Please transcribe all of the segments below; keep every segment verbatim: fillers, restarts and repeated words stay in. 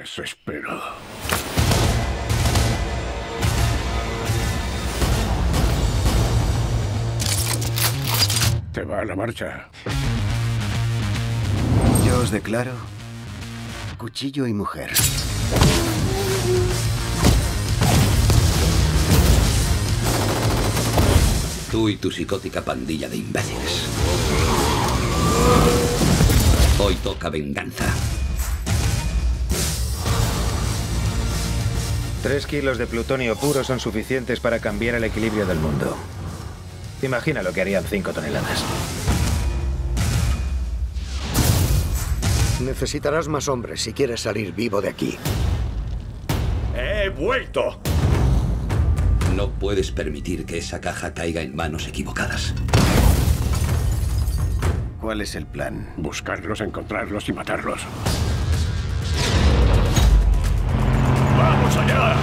desespero. Te va a la marcha. Yo os declaro cuchillo y mujer. Tú y tu psicótica pandilla de imbéciles. Hoy toca venganza. Tres kilos de plutonio puro son suficientes para cambiar el equilibrio del mundo. Imagina lo que harían cinco toneladas. Necesitarás más hombres si quieres salir vivo de aquí. ¡He vuelto! No puedes permitir que esa caja caiga en manos equivocadas. ¿Cuál es el plan? Buscarlos, encontrarlos y matarlos. ¡Vamos allá!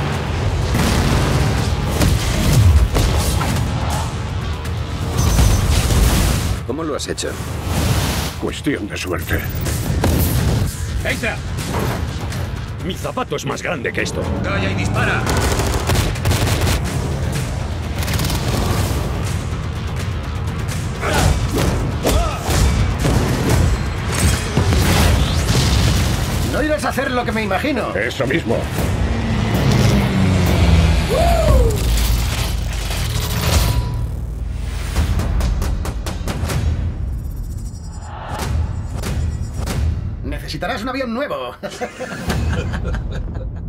¿Cómo lo has hecho? Cuestión de suerte. ¡Extra! Mi zapato es más grande que esto. ¡Calla y dispara! No irás a hacer lo que me imagino. Eso mismo. Necesitarás un avión nuevo.